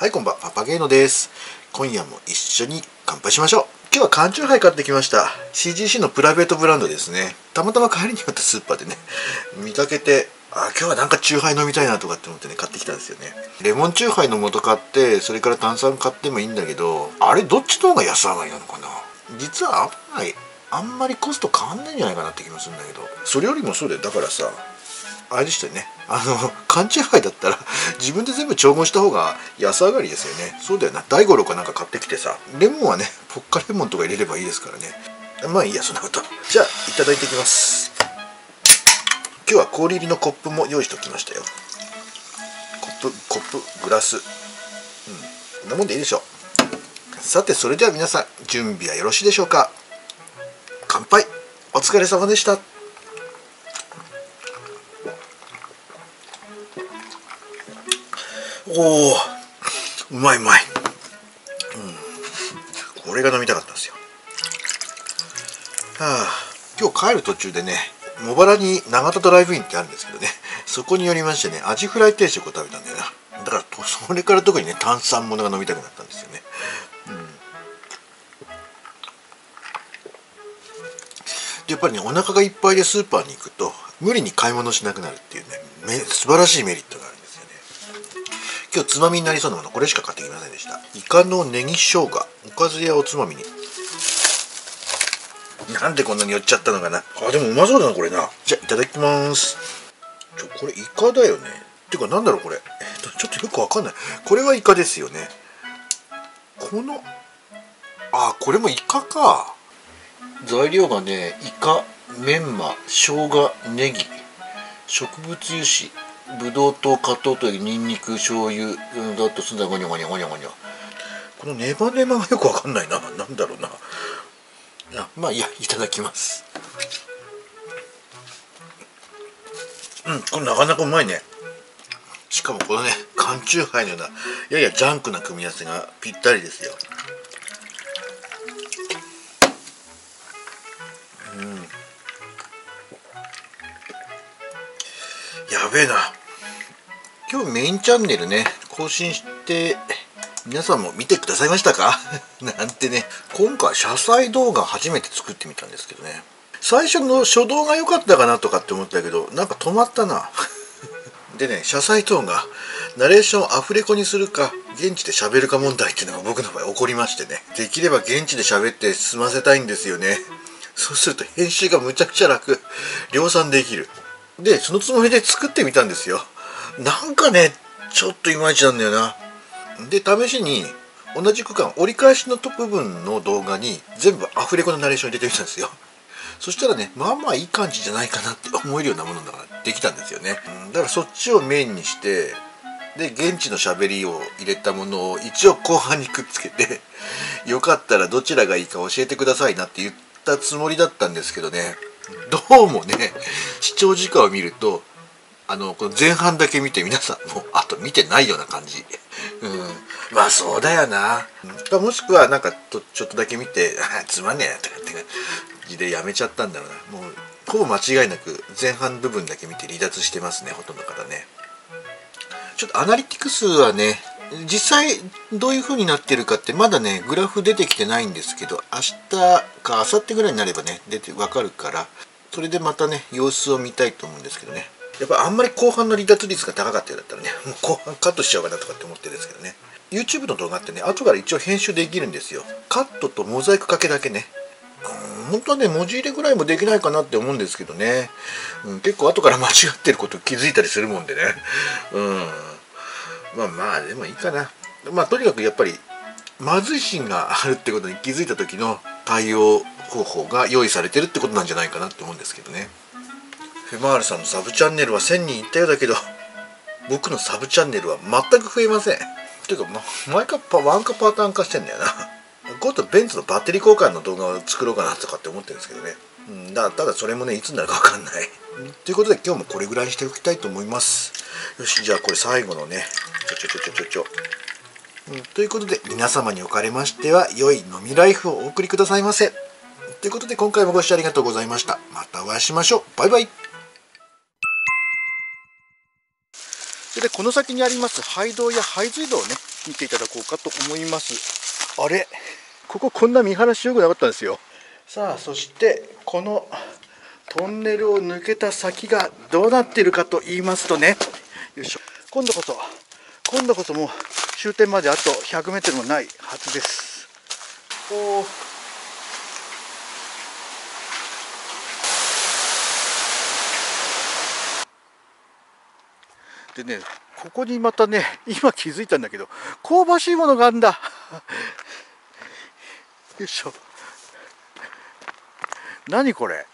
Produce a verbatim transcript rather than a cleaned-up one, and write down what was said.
はい、こんばんは、パパゲーノです。今夜も一緒に乾杯しましょう。今日は缶チューハイ買ってきました。シージーシー のプライベートブランドですね。たまたま帰りに寄ったスーパーでね、見かけて、あ、今日はなんかチューハイ飲みたいなとかって思ってね、買ってきたんですよね。レモンチューハイの素買って、それから炭酸買ってもいいんだけど、あれどっちの方が安上がりなのかな。実はあんまり、あんまりコスト変わんないんじゃないかなって気もするんだけど、それよりもそうだよ。だからさ、あれでしたよね、あの缶チューハイだったら自分で全部調合した方が安上がりですよね。そうだよな、大五郎かなんか買ってきてさ、レモンはねポッカレモンとか入れればいいですからね。まあいいや、そんなこと。じゃあいただいていきます。今日は氷入りのコップも用意しておきましたよ。コップコップグラス、うん、こんなもんでいいでしょう。さて、それでは皆さん準備はよろしいでしょうか。乾杯。お疲れ様でした。おお、うまいうまい、うん、これが飲みたかったんですよ。はあ、今日帰る途中でね、茂原に長田ドライブインってあるんですけどね、そこに寄りましてね、アジフライ定食を食べたんだよな。だからそれから特にね、炭酸物が飲みたくなったんですよね。うん、でやっぱりね、お腹がいっぱいでスーパーに行くと無理に買い物しなくなるっていうね、素晴らしいメリットがあるんですよね。今日つまみになりそうなもの、これしか買ってきませんでした。イカのネギ生姜、おかずやおつまみに。なんでこんなに寄っちゃったのかな。あ、でもうまそうだなこれな。じゃあいただきます。ちょこれイカだよね。っていうかなんだろうこれ、えっとちょっとよくわかんない。これはイカですよね。この、あ、これもイカか。材料がね、イカ、メンマ、生姜、ネギ、植物油脂、ブドウ糖、加糖とニンニク、醤油、うんだとすんだゴニョゴニョゴニョゴニョ。このネバネバがよくわかんないな。なんだろうな。あ、まあいや、いただきます。うん、これなかなかうまいね。しかもこのね、缶チューハイのようなややジャンクな組み合わせがぴったりですよ。うん、やべえな。今日メインチャンネルね更新して皆さんも見てくださいましたかなんてね、今回謝罪動画初めて作ってみたんですけどね、最初の初動が良かったかなとかって思ったけど、なんか止まったなでね、謝罪動画ナレーションをアフレコにするか現地で喋るか問題っていうのが僕の場合起こりましてね、できれば現地で喋って済ませたいんですよね。そうすると編集がむちゃくちゃ楽、量産できる。でそのつもりで作ってみたんですよ。なんかね、ちょっといまいちなんだよな。で試しに同じ区間折り返しの部分の動画に全部アフレコのナレーション入れてみたんですよ。そしたらね、まあまあいい感じじゃないかなって思えるようなものだからできたんですよね。だからそっちをメインにして、で現地のしゃべりを入れたものを一応後半にくっつけてよかったらどちらがいいか教えてくださいなって言ったつもりだったんですけどね、どうもね、視聴時間を見るとあのこの前半だけ見て皆さんもうあと見てないような感じ。うん、まあそうだよな。もしくはなんかとちょっとだけ見てつまんねえなとかって感じでやめちゃったんだろうな。もうほぼ間違いなく前半部分だけ見て離脱してますね、ほとんどの方ね。ちょっとアナリティクスはね、実際どういう風になってるかってまだねグラフ出てきてないんですけど、明日か明後日ぐらいになればね出てわかるから、それでまたね様子を見たいと思うんですけどね。やっぱあんまり後半の離脱率が高かったようだったらね、もう後半カットしちゃおうかなとかって思ってるんですけどね。 YouTube の動画ってね後から一応編集できるんですよ。カットとモザイクかけだけね。本当はね文字入れぐらいもできないかなって思うんですけどね、うん、結構後から間違ってること気づいたりするもんでね、うん、まあまあでもいいかな。まあとにかくやっぱりまずいシーンがあるってことに気づいた時の対応方法が用意されてるってことなんじゃないかなって思うんですけどね。フェマールさんのサブチャンネルはせんにんいったようだけど、僕のサブチャンネルは全く増えません。ていうか、ま、毎回パワンかパターン化してんだよな。今度ベンツのバッテリー交換の動画を作ろうかなとかって思ってるんですけどね。うん、だただそれもねいつになるか分かんない。ということで今日もこれぐらいにしておきたいと思います。よし、じゃあこれ最後のね、ちょちょちょちょちょちょ。うん、ということで皆様におかれましては良い飲みライフをお送りくださいませ。ということで今回もご視聴ありがとうございました。またお会いしましょう。バイバイ。でこの先にあります廃道や廃水道をね見ていただこうかと思います。あれ、こここんな見晴らしよくなかったんですよ。さあ、そしてこのトンネルを抜けた先がどうなっているかと言いますとね、よいしょ、今度こそ今度こそもう終点まであとひゃくメートルもないはずです。おー、でね、ここにまたね、今気づいたんだけど、香ばしいものがあるんだ。よいしょ。何これ。